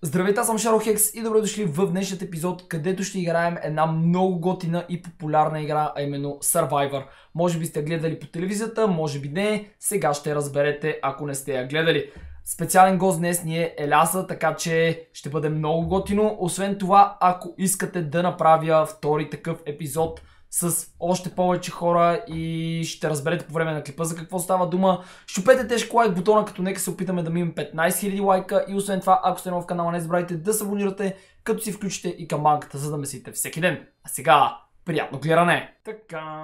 Здравейте, аз съм Шаро-Хекс и добре дошли в днешният епизод, където ще играем една много готина и популярна игра, а именно Survivor. Може би сте гледали по телевизията, може би не, сега ще разберете, ако не сте я гледали. Специален гост днес ни е Еляса, така че ще бъде много готино. Освен това, ако искате да направя втори такъв епизод с още повече хора и ще разберете по време на клипа за какво става дума, щупете тежко лайк бутона, като нека се опитаме да минем 15 000 лайка и освен това, ако сте нов в канала, не забравяйте да се абонирате, като си включите и камбанката, за да месите всеки ден. А сега, приятно гледане! Така...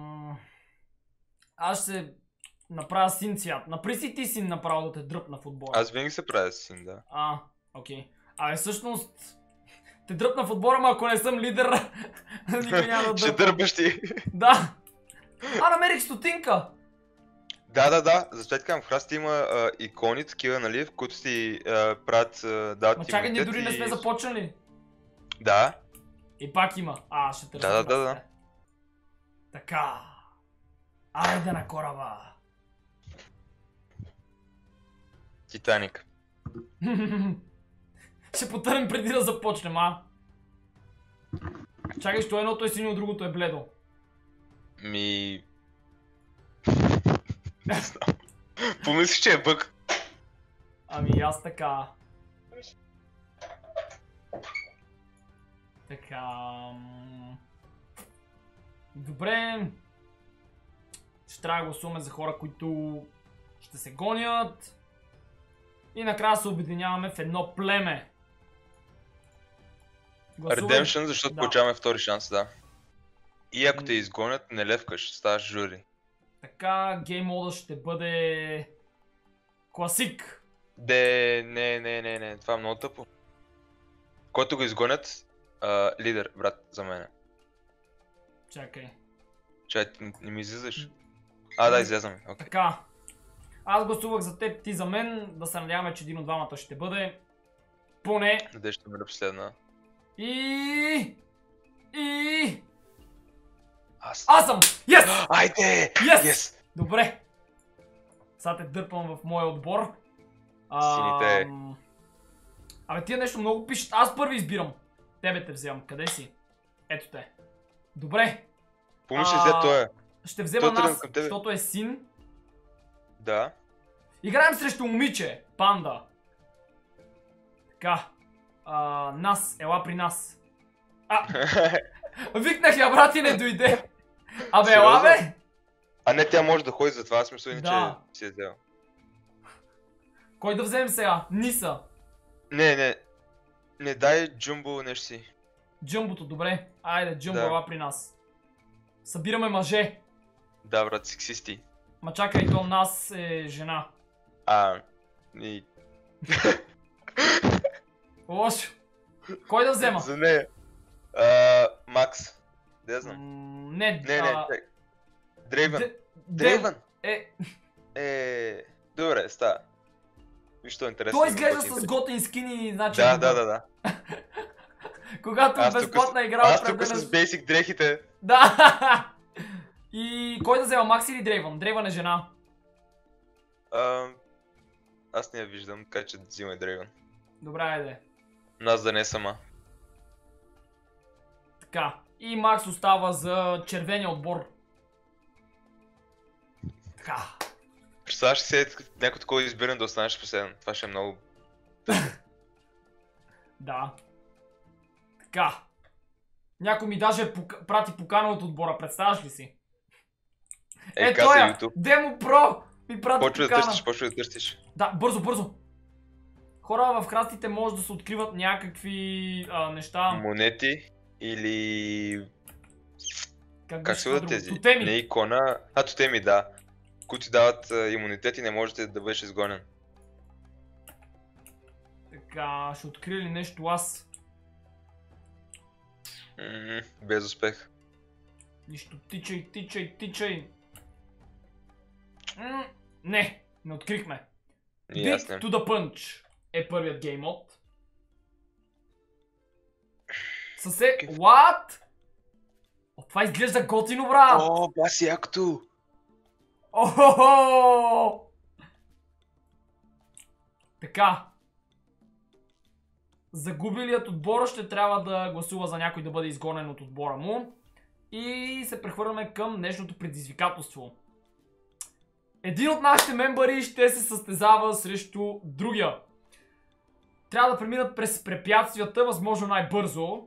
Аз ще направя син цвят. Напри си ти син направо да те дръпна в отбора. Аз винаги се правя син, да. Окей. Всъщност... Те дръпна в отбора, ама ако не съм лидер, никой няма да дърпа. Ще дърпаш ти. Да. Намерих стотинка. Да. Защото към в храста има икони такива, нали, в които си правят дават. Ма чакай, ние дори не сме започнали. Да. И пак има. Ще търся. Да. Така. Айде на кораба. Титаник. Ще потърнем преди да започнем, Чакай, що едното е синьо, другото е бледо. Не знам. Помислиш, че е бък. Аз така. Добре. Ще трябва да гласуваме за хора, които ще се гонят. И накрая се обединяваме в едно племе. Redemption, защото получаваме втори шанс, да. И ако те изгонят, не левкаш, ставаш жури. Така, гейм мода ще бъде... класик. Не, това е много тъпо. Който го изгонят, лидер, брат, за мене. Чакай. Не ми излизаш. Да, излязаме. Okay. Така. Аз гласувах за теб, ти за мен. Да се надяваме, че един от двамата ще бъде. Поне. Къде ще бъде последна? Аз съм! Yes! Айде! Yes! Добре. Сега те дърпам в моя отбор. Сините. Тия нещо много пишат. Аз първи избирам. Тебе те вземам. Къде си? Ето те. Добре. Помниш ли след това? Ще взема нас, защото е син. Да. Играем срещу момиче. Панда. Така. Нас. Ела при нас. Викнах я, брат, и не дойде. Ела, бе! Не, тя може да ходи, затова аз мисля, че си е взел. Кой да вземем сега? Ниса. Не, дай Джумбо нещо си. Джумбото, добре. Айде, Джумбо, ела при нас. Събираме мъже. Да, брат, сексисти. Ма чакай, то нас е жена. Лошо. Кой да взема? За нея. Макс. Не знам. Не, Дрейвън. Добре, става. Виж, то е интересно. Той изглежда с готин скини, значи... Да. Когато безплатна игра... Аз тук с бейсик дрехите. Да. И кой да взема, Макс или Дрейвън? Дрейвън е жена. Аз не я виждам, така че взимай Дрейвън. Добре, айде. Нас да не е сама. Така. И Макс остава за червения отбор. Така. Представяш си някой такова избиране да останеш последен. Това ще е много... Да. Така. Някой ми даже прати покана от отбора, представяш ли си? Тоя! Демо Про! Ми прати покана. Почва да търсиш. Да, бързо. Хора, в храстите може да се откриват някакви неща. Монети или... Как се бъдат тези? Тотеми. Не икона, тотеми, да. Които ти дават имунитет и не можете да бъдеш изгонен. Така, ще открия ли нещо аз? Без успех. Нищо, тичай. Не открихме. Beat to the punch е първият гейм мод. What? Това изглежда готино, брат! Баси якото! Така. Загубилият отбора ще трябва да гласува за някой да бъде изгонен от отбора му. И се прехвърляме към днешното предизвикателство. Един от нашите мембари ще се състезава срещу другия. Трябва да преминат през препятствията, възможно най-бързо.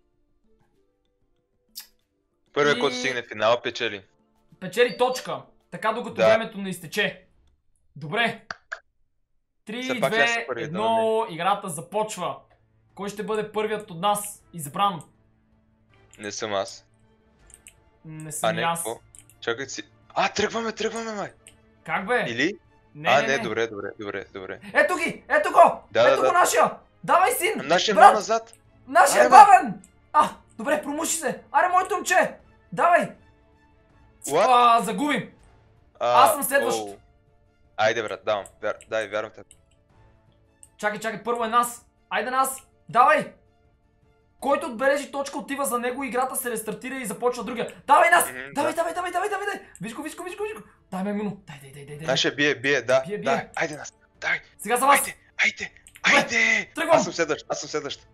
Първият, който стигне в финала, печели. Печели точка. Така докато времето не изтече. Добре. 3, 2, 1, играта започва. Кой ще бъде първият от нас избран? Не съм аз. Не съм аз. Чакай си. Тръгваме, май. Как бе? Или? Не. Добре. Ето ги! Ето го! Ето го нашия! Давай, син! Нашия брат назад! Нашия бавен! Добре, промуши се! Аре, моето момче! Давай! Загубим! Аз съм следващ! Айде, брат, давам. Дай, вярвам те. Чакай, първо е нас! Айде нас! Давай! Който отбележи точка, отива за него, играта се рестартира и започва другия. Давай нас! Давай! Виж го! Дай ме муно! Дай. Нашия бие, да. Айде нас! Дай! Сега за вас! Айде! Тръгвам! Аз съм следващ.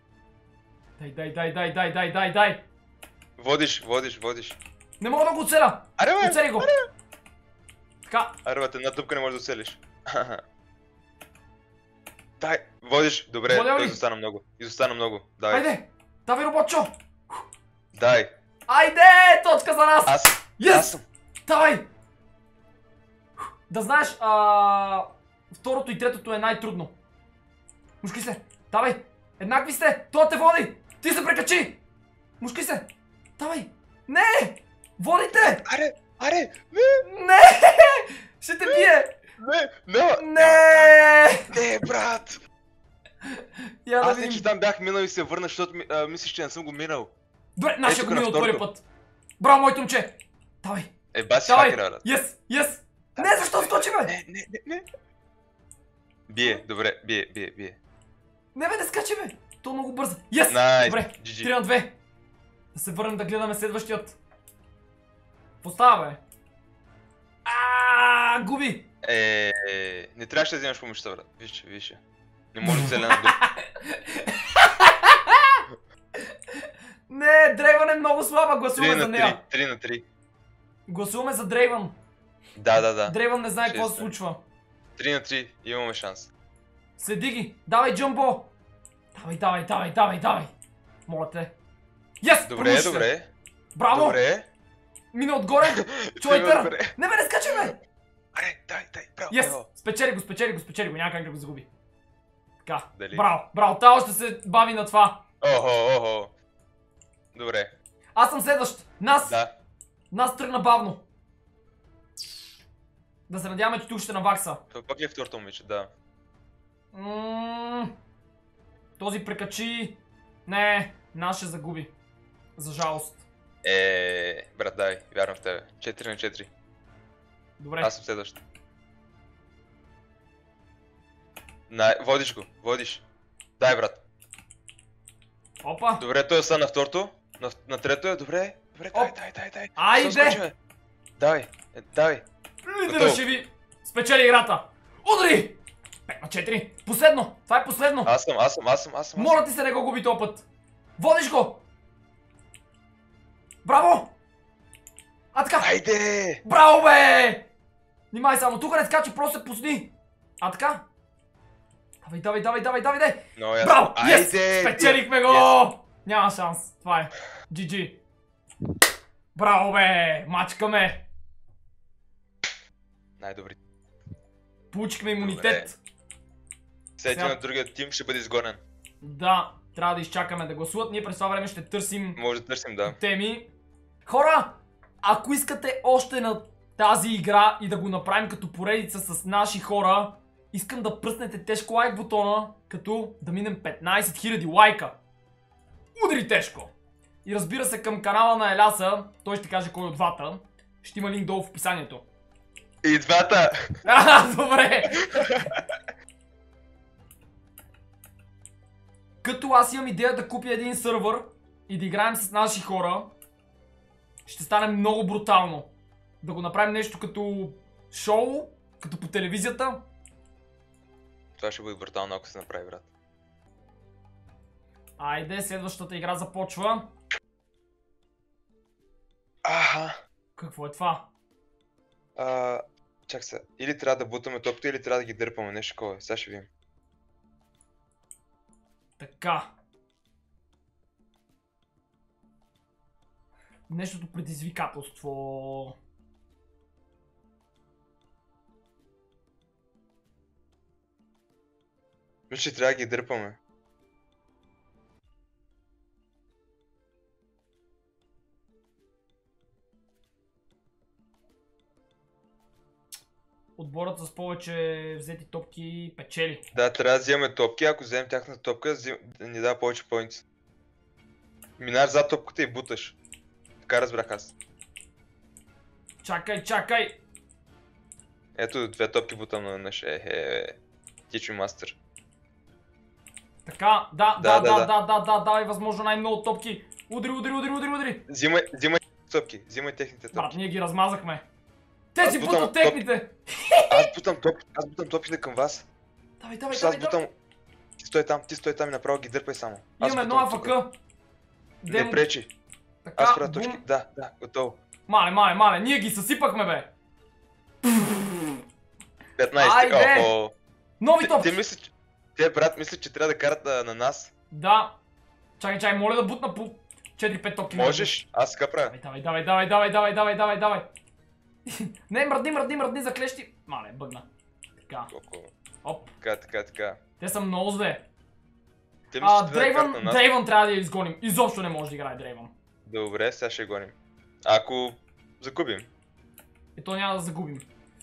Дай! Водиш. Не мога да го оцеля! Оцели го! Така. Аре, бе, една дупка не можеш да оцелиш. Дай, водиш. Добре, той изостана много. Давай. Айде! Давай, роботчо! Дай. Айде! Точка за нас! Аз съм. Давай! Да знаеш, второто и третото е най-трудно. Мушки се! Давай! Еднакви сте! Това те води! Ти се прекачи! Мушки се! Давай! Не! Водите! Аре! Не! Ще те бие! Не, брат! Аз не че там бях минал и се върна, защото мислиш, че не съм го минал. Добре, нашия го минал от първи път. Браво, моето момче! Давай! Баси хакера, брат. Yes! Не, защо скочи, бе? Не. Бие, добре, бие. Не, бе, не скачи, бе! То много бързо. Yes! Добре, 3 на 2. Да се върнем да гледаме следващият. Постава, бе. Губи! Не трябваше да вземаш помощта, брат. Виж. Не може да целя на дух. Не, Дрейвън е много слаба, гласуваме за нея. 3 на 3. Гласуваме за Дрейвън. Да. Дрейвън не знае какво се случва. 3 на 3, имаме шанс. Следи ги, давай, Джамбо! Давай! Моля те. Yes! Добре. Браво! Добре. Мина отгоре! Чуайтър! Не, бе, не скачай, бе! Аре, дай, браво! Yes! Спечели го, няма как да го загуби. Така, дали? Браво, та още се бави на това. Охо. Добре. Аз съм следващ. Нас тръгна бавно. Да се надяваме, че тук ще навакса. Това пак ли е второто момиче, да. Този прекачи. Не, нас ще загуби. За жалост. Брат, дай, вярвам в тебе. 4 на 4. Добре. Аз съм следващ. Водиш. Дай, брат. Опа. Добре, той остана на второто. На трето е, добре. Дай. Айде! Давай. Лидера ще ви спечели играта. Удари! 5 на 4. Последно. Това е последно. Аз съм. Моля ти се, не го губи този път. Водиш го. Браво! Така. Айде! Браво, бе! Внимай само, тук не скачи, просто се пусни. Така. Давай. Браво! Yes! Спечелихме го! Няма шанс. Това е. GG. Браво, бе! Мачкаме! Най-добри. Получихме имунитет. Всеки на другия тим ще бъде изгонен. Да, трябва да изчакаме да гласуват. Ние през това време ще търсим... Може да търсим, да. Теми. Хора, ако искате още на тази игра и да го направим като поредица с наши хора, искам да пръснете тежко лайк бутона, като да минем 15 000 лайка. Удари тежко! И разбира се, към канала на Еляса, той ще каже кой от двата. Ще има линк долу в описанието. И двата! Добре! Като аз имам идея да купя един сървър и да играем с наши хора, ще стане много брутално. Да го направим нещо като шоу, като по телевизията. Това ще бъде брутално, ако се направи, брат. Айде, следващата игра започва. Какво е това? Чак се. Или трябва да бутаме топката, или трябва да ги дърпаме. Нещо такова. Сега ще видим. Така. Нещото предизвикателство. Мисля, че трябва да ги дърпаме. Отборът с повече взети топки печели. Да, трябва да вземем топки. Ако вземем тяхната топка, ни дава повече поинти. Минаш зад топката и буташ. Така разбрах аз. Чакай! Ето, 2 топки бутам на веднъж. Teach me master. Така, да, давай възможно най-много топки. Удари. Взимай топки, взимай техните Брат, топки. ние ги размазахме. Те си бутат техните! Аз бутам топките към вас. Давай. Аз бутам... Ти стой там и направо ги дърпай само. Имаме едно АФК. Не пречи. Така, Аз правя точки. Да, готово. Мале, ние ги съсипахме, бе. 15. Айде! Нови топки! Те, брат, мислят, че трябва да карат на нас. Да. Чакай, моля да бутна по 4-5 топки. Можеш? Аз така правя. Давай. Не, мръдни за клещи. Мале, бъгна. Така. Оп. Така. Те са много зле. Дрейвън трябва да я изгоним. Изобщо не може да играе Дрейвън. Добре, сега ще гоним. Ако загубим. То няма да загубим.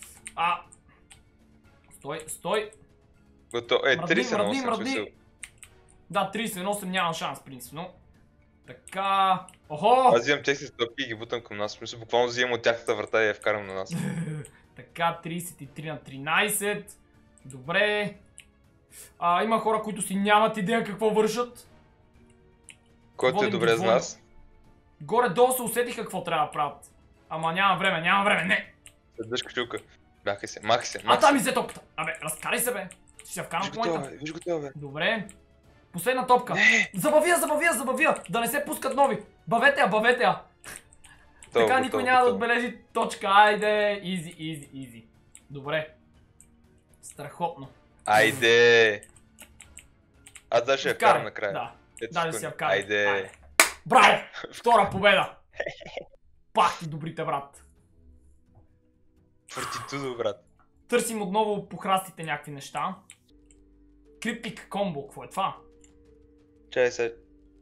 Стой. Готово. 30 на 8 смисъл. Да, 30 на 8 няма шанс, принципно. Така. Охо! Аз взимам техните топки и ги бутам към нас. Смисъл, буквално взимам от тяхната врата и я вкарам на нас. Така, 33 на 13. Добре. Има хора, които си нямат идея какво вършат. Който е добре за нас. Горе-долу се усетиха какво трябва да правят. Ама няма време, не! Седъж качулка. Бяхай се, махай се. Там взе топката! Разкарай се, бе! Ще се вкарам в момента. Виж го това, бе. Добре. Последна топка. Забавя! Да не се пускат нови. Бавете я. Така никой няма да отбележи точка. Айде, изи. Добре. Страхотно. Айде. Аз да ще я вкарам накрая. Да си я вкарам. Айде. Браво! Втора победа! Пак ти добрите, брат. Фортитудо, брат. Търсим отново по храстите някакви неща. Криптик комбо, какво е това? Чай се.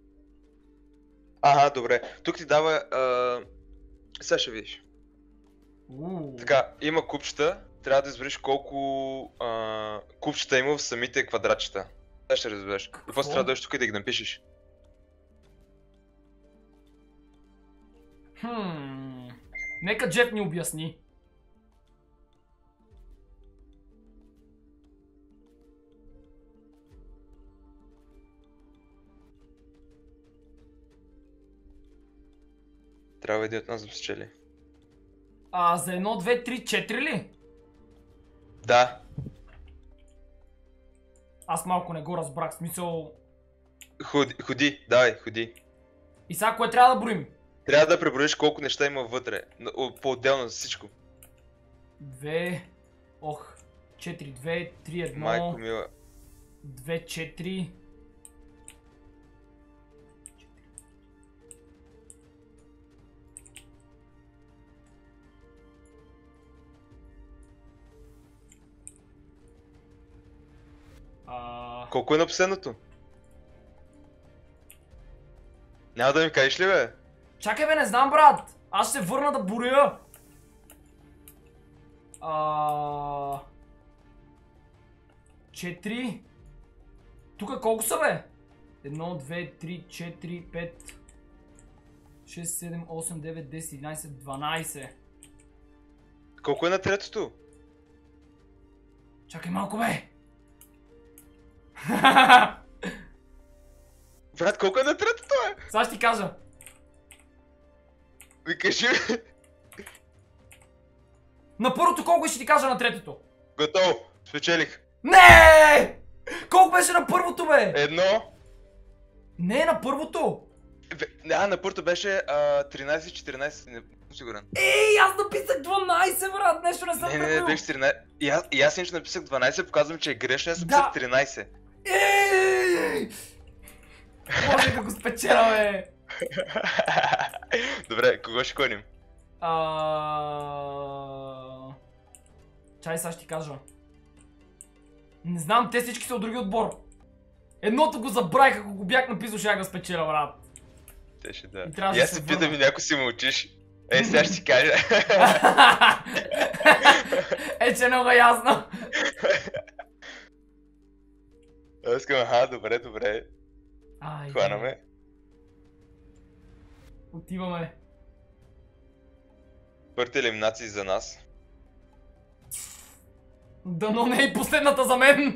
Добре. Тук ти дава... Сега ще видиш. Така, има купчета. Трябва да избереш колко купчета има в самите квадратчета. Сега ще разбереш. И после трябва да дойдеш тук и да ги напишеш. Нека Джеф ни обясни. Трябва един от нас да спечели. За 1, 2, 3, 4 ли? Да. Аз малко не го разбрах, смисъл... Ходи, давай, ходи. И сега кое трябва да броим? Трябва да преброиш колко неща има вътре, по-отделно за всичко. 2... 4, 2, 3, 1... Майко мила. 2, 4... Колко е на последното? Няма да ми кажеш ли, бе? Чакай, бе, не знам, брат! Аз ще се върна да боря! 4... Тука колко са, бе? 1, 2, 3, 4, 5... 6, 7, 8, 9, 10, 11, 12... Колко е на третото? Чакай малко, бе! Брат, колко е на третото, бе? Сега ще ти кажа. Ми кажи, бе. На първото колко ще ти кажа на третото? Готово, спечелих. Не! Колко беше на първото, бе? 1. Не, на първото! На първото беше 13-14, не съм сигурен. Ей, аз написах 12, брат, нещо не съм Не, беше 14. И аз иначе написах 12, показвам, че е грешно, аз написах 13. Ей! Може да го спечеля, бе! Добре, кого ще коним? Чай, сега ще ти кажа. Не знам, те всички са от други отбор. Едното го забравих, ако го бях написал, ще я го спечеля, брат. Те ще да. И аз се питам и някой си мълчиш. Сега ще ти кажа. Че много ясно. Аз искам, добре. Хванаме. Отиваме. Първите елиминации за нас. Дано не е последната за мен.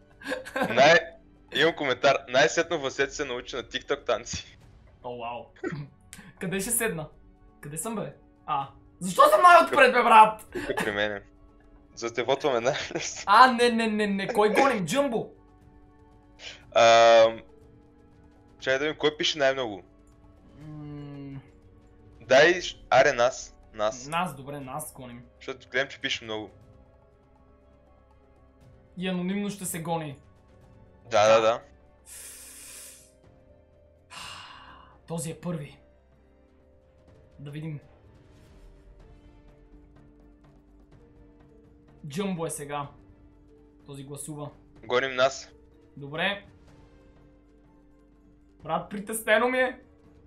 Имам коментар. Най-сетно Васет се научи на TikTok танци. О, вау. Къде ще седна? Къде съм, бе? Защо съм най-отпред, бе, брат? Тук при мене. За да те вотваме на... Не. Кой гоним? Джъмбо? Чай да видим, кой пише най-много? Дай, аре нас. Нас, добре, нас гоним. Защото гледам, че пише много. И анонимно ще се гони. Да. Този е първи. Да видим. Джъмбо е сега. Този гласува. Гоним нас. Добре. Брат, притеснено ми е.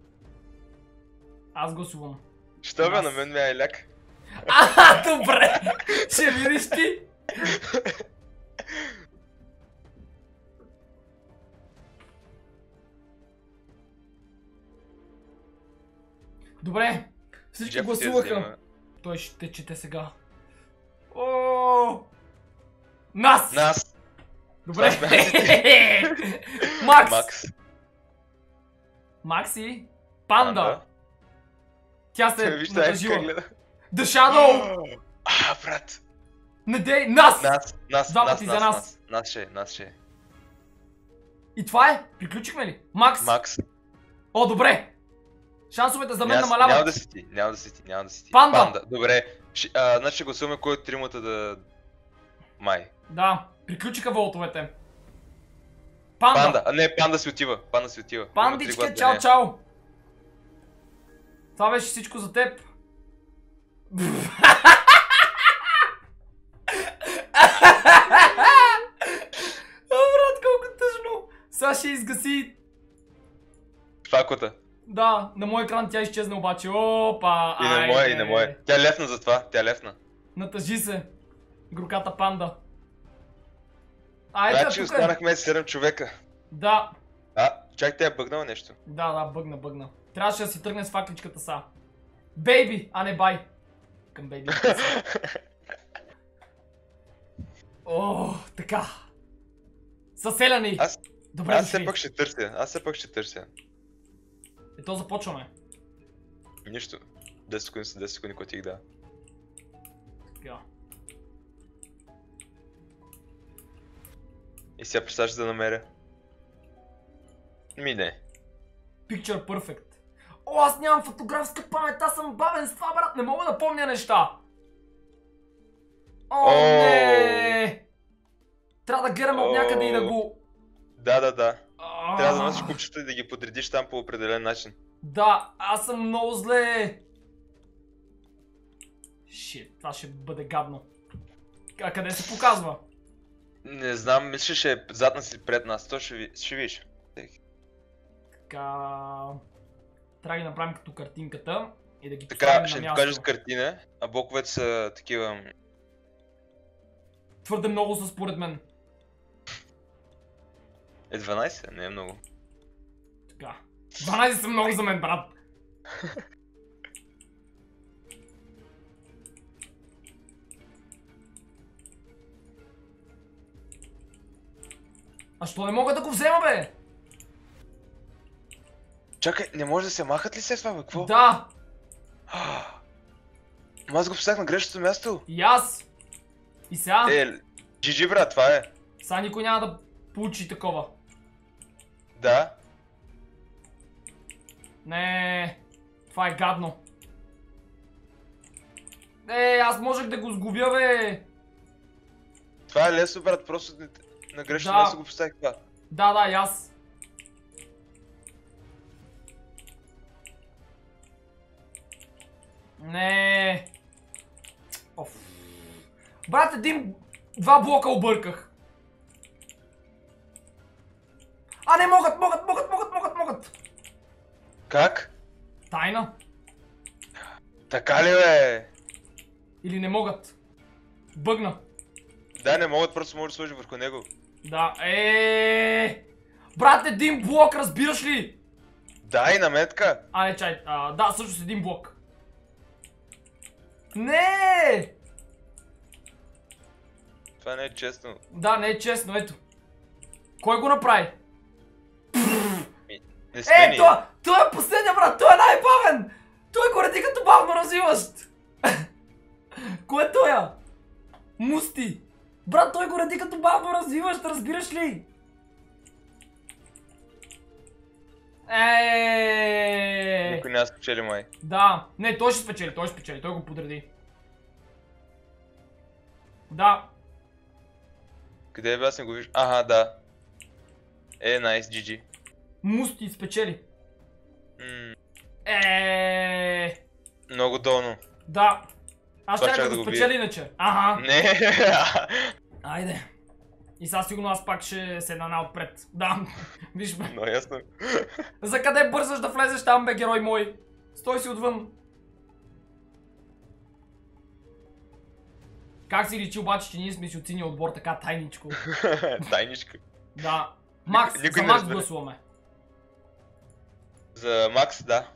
Аз гласувам. Що бе, на мен ми е ляк. Добре. Ще видиш ти. Добре. Всички гласуваха. Той ще чете сега. Нас! Добре. Макс! Макси? Панда! Тя се натъжила. The Shadow! Брат! Не дей! Нас! Два пъти за нас. Нас ще. И това е? Приключихме ли? Макс! О, добре! Шансовете за мен намаляват. Няма да си ти. Панда! Добре. Значи ще гласуваме кой от тримата да... Май. Да, приключиха волтовете. Панда! Панда си отива. Пандичке, чао! Това беше всичко за теб. Брат, колко тъжно. Сега ще изгаси. Факота. Да, на мой екран тя изчезна обаче. Опа, И на мое. Тя е лефна за това, Натъжи се. Горката панда. Значи останахме 7 човека. Да. Чак тя е бъгнала нещо. Да, бъгна. Трябваше да си тръгне с факличката са. Бейби, а не бай. Към бейби. Така. Съселяни. Добре аз все пак ще търся. Ето започваме. Нищо. 10 секунди, котих да. Така. И сега представяш да намеря. Не. Picture perfect. Аз нямам фотографска памет, аз съм бавен с това, брат, не мога да помня неща. Не! Трябва да гледаме от някъде и да го... Да. Трябва да носиш купчета и да ги подредиш там по определен начин. Да, аз съм много зле. Шит, това ще бъде гадно. Къде се показва? Не знам, мисля, ще е зад нас или пред нас, то ще видиш. Така... Трябва да ги направим като картинката и да ги поставим на място. Така, ще ни покажеш картина, а блоковете са такива... Твърде много са според мен. 12? Не е много. Така. 12 са много за мен, брат. А що не мога да го взема, бе? Чакай, не може да се махат ли се това, бе? Какво? Да! Аз го поставях на грешното място. И аз! И сега? GG, брат, това е. Сега никой няма да получи такова. Да. Не, това е гадно. Аз можех да го сгубя, бе. Това е лесно, брат, просто на грешно Да. място го поставих това. Да, и аз. Не. Оф. Брат, два блока обърках. А, не могат. Как? Тайна. Така ли, бе? Или не могат. Бъгна. Да, не могат, просто може да сложи върху него. Да, брат, един блок, разбираш ли? Да, и на мен така. Не, чай, да, всъщност един блок. Не! Това не е честно. Да, не е честно, ето. Кой го направи? Не сме ние. Той е последния, брат, той е най-бавен! Той го ради като бавно развиващ! Кое е той? Мусти! Брат, той го ради като бавно развиващ, разбираш ли? Никой не спечели, май. Да, не, той ще спечели, той го подреди. Да. Къде е бе, аз не го виждам? Аха, да. Найс, GG. Мусти спечели. Много долно. Да. Аз Това ще чак да да го го спечели иначе. Аха. Не. Айде. И сега сигурно аз пак ще се една отпред. Да. Виж ме. Но ясно. За къде бързаш да влезеш там, бе, герой мой? Стой си отвън. Как си личи обаче, че ние сме си от синия отбор така тайничко? Тайничка. Да. Макс, Никой за не Макс разбере. гласуваме. За Макс, да.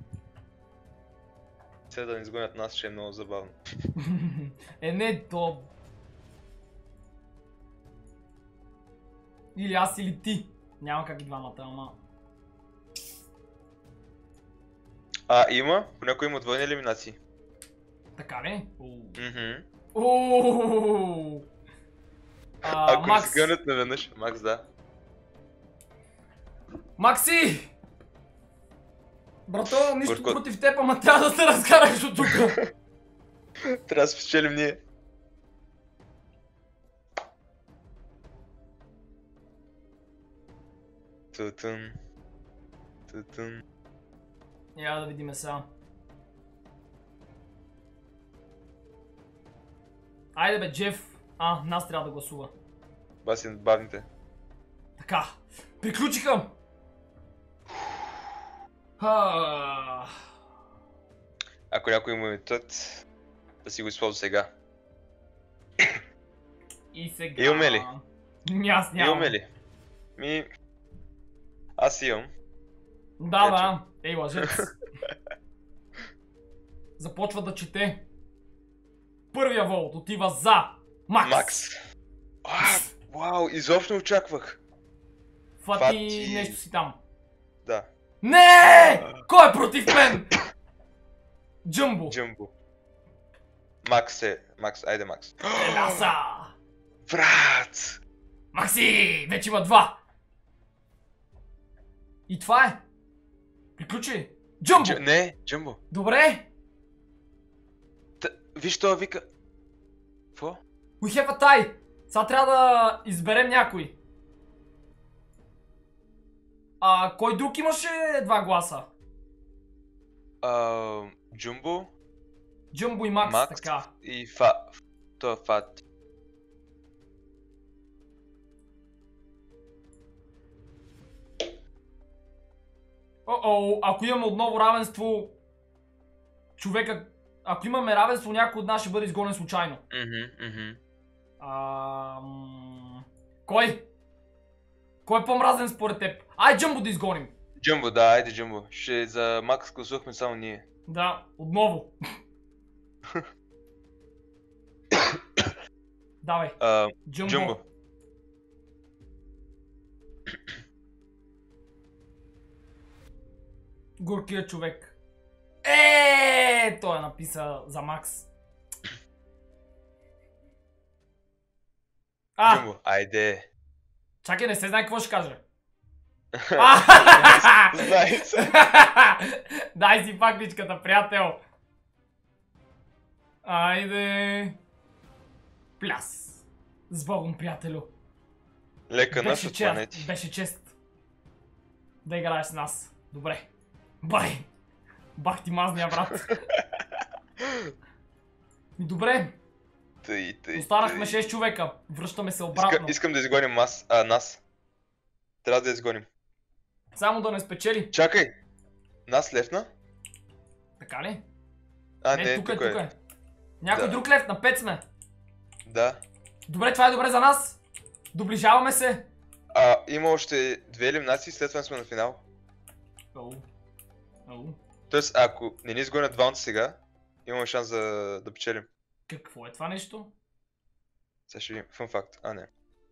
Сега да ни изгонят нас, ще е много забавно. Не то. Или аз, или ти. Няма как и двамата, ама. Има? Понякога има двойни елиминации. Така ли? Ако Макс. не се гънат наведнъж, Макс, да. Макси! Брато, нищо Горко. против теб, ама трябва да се разкараш от тук. Трябва да спечелим ние. Тутун. Тутун. Я да видиме сега. Айде бе, Джеф. Нас трябва да гласува. Баси бавните. Така. Приключиха! Ако някой има имунитет, да си го използва сега. И сега... Имаме ли? Аз нямам. Имаме ли? Аз имам. Да. Ей, лъжец. Започва да чете. Първия волт отива за Макс. Макс. Вау, изобщо не очаквах. Фати нещо си там. Да. Не! Кой е против мен? Джъмбо. Макс, айде Макс. Еласа! Брат! Макси! Вече има два! И това е! Приключи! Джъмбо! Не, Джъмбо. Добре! Виж това вика. Какво? We have a tie! Сега трябва да изберем някой. Кой друг имаше два гласа? Джумбо. Джъмбо и Макс, така. И това е Фати. Ако имаме отново равенство, човека... Ако имаме равенство, някой от нас ще бъде изгонен случайно. Кой? Кой е по-мразен според теб? Ай, Джъмбо да изгоним! Джъмбо, да, айде Джъмбо. За Макс гласувахме само ние. Да, отново. Давай. Джъмбо. Горкият човек. Той е написа за Макс. Джъмбо, айде. Чакай, не се знае какво ще каже. Знай се. Дай си пакничката, приятел. Айде. Пляс. С Богом, приятелю. Лека нощ от планети. Беше чест да играеш с нас. Добре. Бай. Бах ти мазния, брат. Добре. Останахме 6 човека. Връщаме се обратно. Искам да изгоним нас. Трябва да изгоним. Само да не спечели. Чакай. Нас лефна? Така ли? Не, тук е. Някой друг лев, на 5 сме. Да. Добре, това е добре за нас. Доближаваме се. Има още 2 елиминации, след това сме на финал. Тоест, ако не ни изгонят двамата сега, имаме шанс да печелим. Какво е това нещо? Сега ще видим. Фън факт. Не.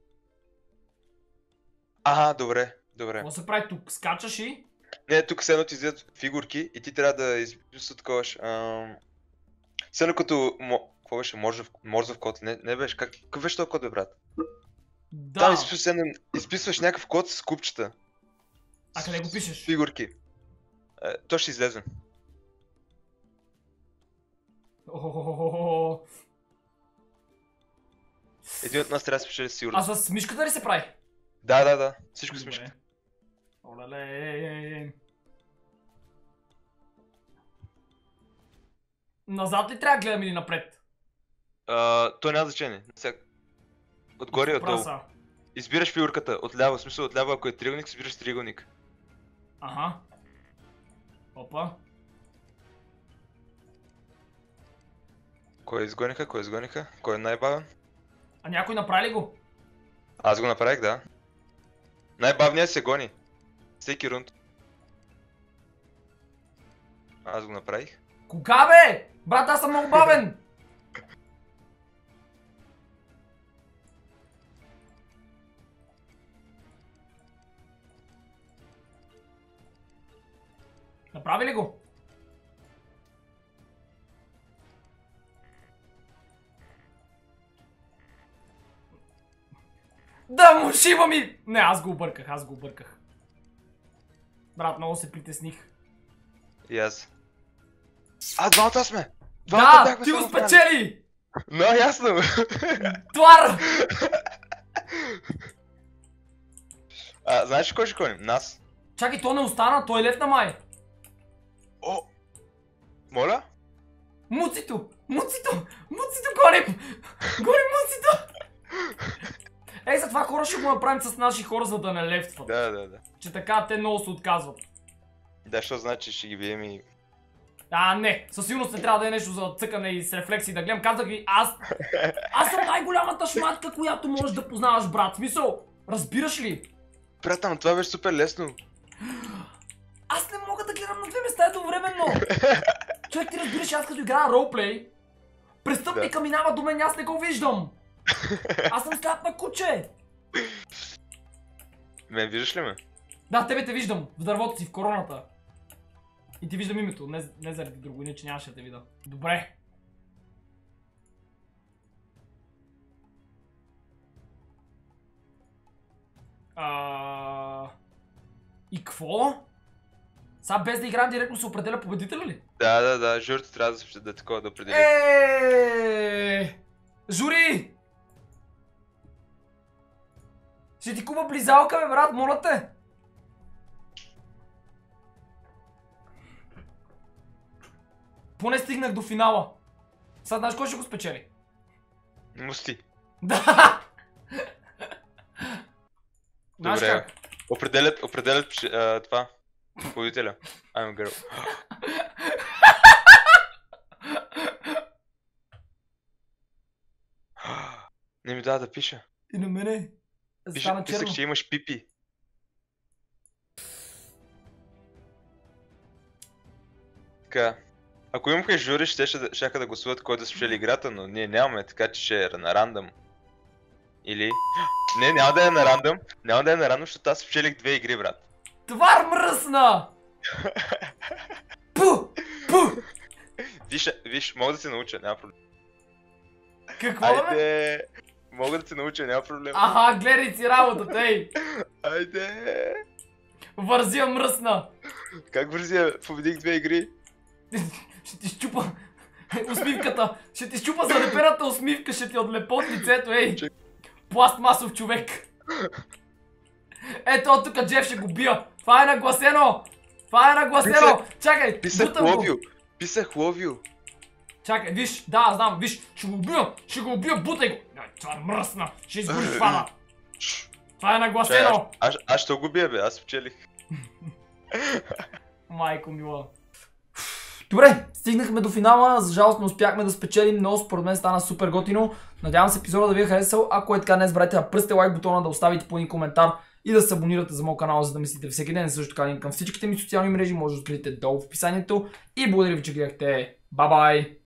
Добре. Какво се прави тук? Скачаш и? Не, тук седно ти излизат фигурки и ти трябва да изписваш такова. Седно като... Какво беше? Морзов код? Не беше. Какъв беше този код, бе, брат? Да. Там изписваш някакъв код с купчета. Къде го пишеш? Фигурки. То ще излезе. Един от нас трябва да спечели сигурно. С мишката ли се прави? Да. Всичко с мишката. Олеле. Назад ли трябва да гледам или напред? То няма значение. Отгоре и отдолу. Избираш фигурката отляво, в смисъл отляво, ако е триъгълник, избираш триъгълник. Опа. Кой изгониха? Кой е най-бавен? Някой направи ли го? Аз го направих, да. Най-бавният се гони. Всеки рунд. Аз го направих. Кога, бе? Брат, аз съм много бавен! Направи ли го? Да му шиба ми! Не, аз го обърках. Брат, много се притесних. И аз. Двамата сме! Да, ти го спечели! Ясно! Твар! Знаеш ли кой ще коним? Нас. Чакай, то не остана, той е лев на май. Моля? Муцито гоним! Гоним Муцито! За това хора ще го направим с наши хора, за да не левстват. Да. Че така те много се отказват. Да, що значи ще ги бием и... Не, със сигурност не трябва да е нещо за цъкане и с рефлекси да гледам. Казах ви, аз съм най-голямата шматка, която можеш да познаваш, брат. Смисъл, разбираш ли? Брат, ама това беше супер лесно. Аз не мога да гледам на две места едновременно. Човек, ти разбираш, аз като играя ролплей, престъпника минава до мен, аз не го виждам. Аз съм сляп на куче. Мен виждаш ли ме? Да, тебе те виждам, в дървото си, в короната. И ти виждам името, не заради друго, иначе нямаше да те видя. Добре. И какво? Сега без да играем директно се определя победителя ли? Да, журито трябва да определи. Жури! Ще ти купа близалка, бе, брат, моля те! Поне стигнах до финала. Сега знаеш кой ще го спечели? Мусти. Да! Добре, определят това. Победителя. I'm a girl. Не ми дава да пиша. И на мене. Писах, че имаш пипи. Така. Ако имаха жури, щяха да гласуват кой да спечели играта, но ние нямаме, така че ще е на рандъм. Или... Не, няма да е на рандъм, защото аз спечелих 2 игри, брат. Твар мръсна! Пу! Виж, мога да се науча, няма проблем. Какво Айде! Мога да се науча, няма проблем. Гледай си работата, ей! Айде! Вързия мръсна. Как вързия? Победих 2 игри. Ще ти щупа усмивката. Ще ти щупа залепената усмивка. Ще ти отлепа от лицето, ей. Пластмасов човек. Ето от тук Джеф ще го бия. Това е нагласено. Това е нагласено. Чакай, бутам го. Писах love you. Чакай, виж, да, знам, виж. Ще го убия, бутай го. Това е мръсна. Ще изгориш фана. Това е нагласено. Аз ще го бия, бе, аз спечелих. Майко мила. Добре, стигнахме до финала, за жалост не успяхме да спечелим, но според мен стана супер готино. Надявам се епизода да ви е харесал, ако е така, не забравяйте да пръсте лайк бутона, да оставите по един коментар и да се абонирате за моят канал, за да мислите всеки ден. Също така линк към всичките ми социални мрежи може да откриете долу в описанието. И благодаря ви, че гледахте. Бай-бай!